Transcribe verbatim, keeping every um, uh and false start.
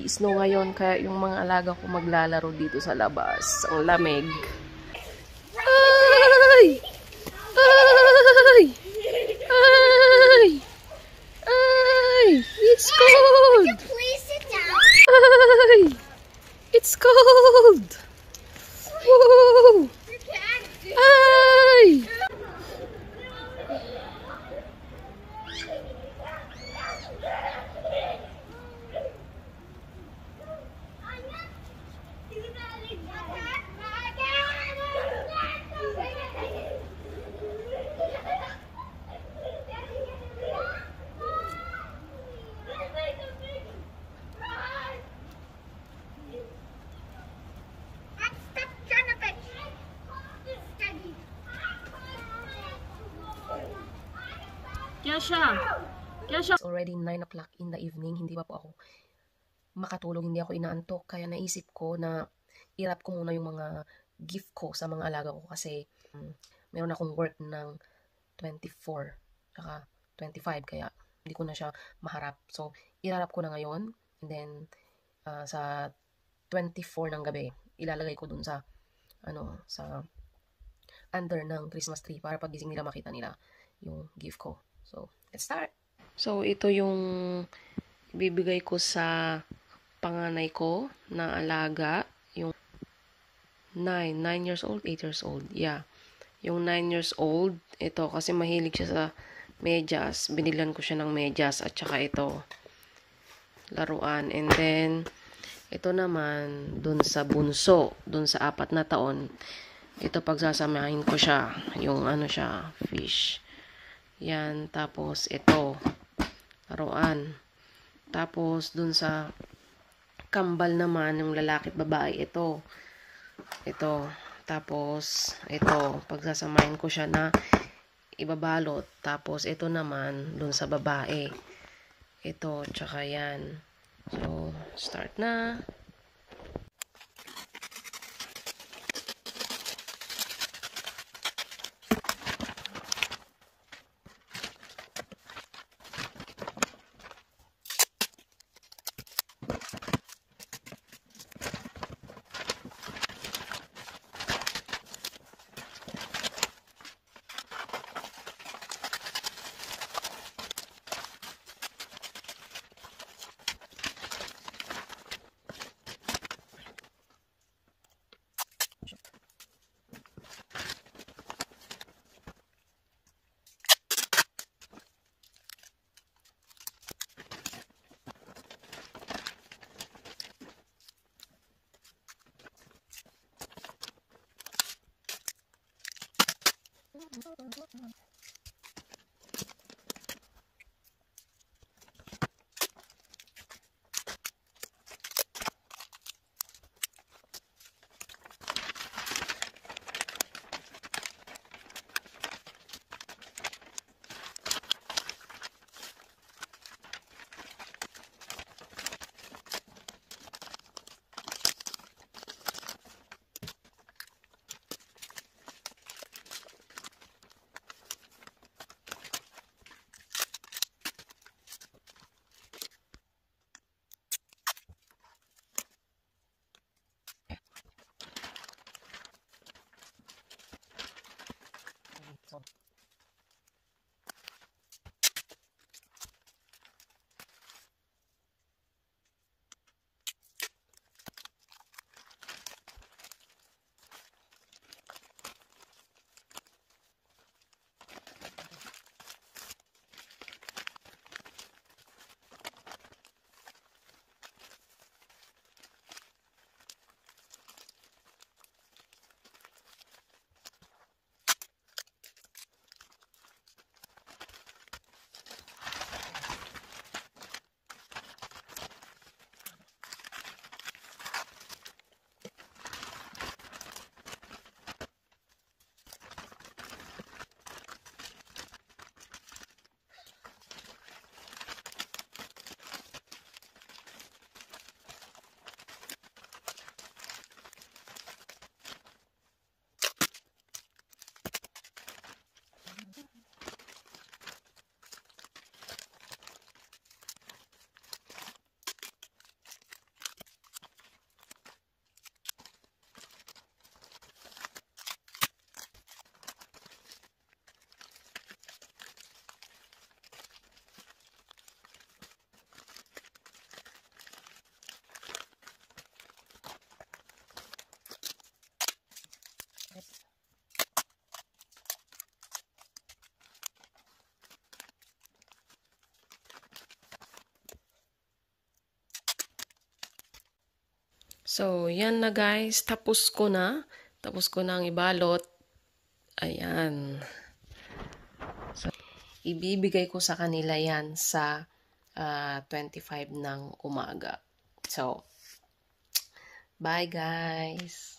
Nag-i-snow ngayon, kaya yung mga alaga ko maglalaro dito sa labas. Ang lamig. Ay! Ay! Ay! Ay! It's cold! Would you please sit down? Ay! It's cold! Woo! Ay! Kesha! Kesha! It's already nine o'clock in the evening. Hindi pa po ako makatulog. Hindi ako inaantok. Kaya naisip ko na i-wrap ko muna yung mga gift ko sa mga alaga ko. Kasi um, meron akong work ng twenty-four saka twenty-five. Kaya hindi ko na siya maharap. So, i-wrap ko na ngayon. And then, uh, sa twenty-four ng gabi, ilalagay ko dun sa, ano, sa under ng Christmas tree para pagising nila makita nila yung gift ko. So, let's start. So, ito yung ibibigay ko sa panganay ko na alaga. Yung nine. nine years old? eight years old. Yeah. Yung nine years old, ito kasi mahilig siya sa medyas. Binilan ko siya ng medyas at saka ito, laruan. And then, ito naman, dun sa bunso, dun sa apat na taon, ito pagsasamahin ko siya. Yung ano siya, fish. Yan, tapos ito, laruan. Tapos, dun sa kambal naman, yung lalaki at babae, ito. Ito. Tapos, ito, pagsasamahin ko siya na ibabalot. Tapos, ito naman, dun sa babae. Ito, tsaka yan. So, start na. So, yan na guys. Tapos ko na. Tapos ko na ang ibalot. Ayan. So, ibibigay ko sa kanila yan sa uh, twenty-five ng umaga. So, bye guys!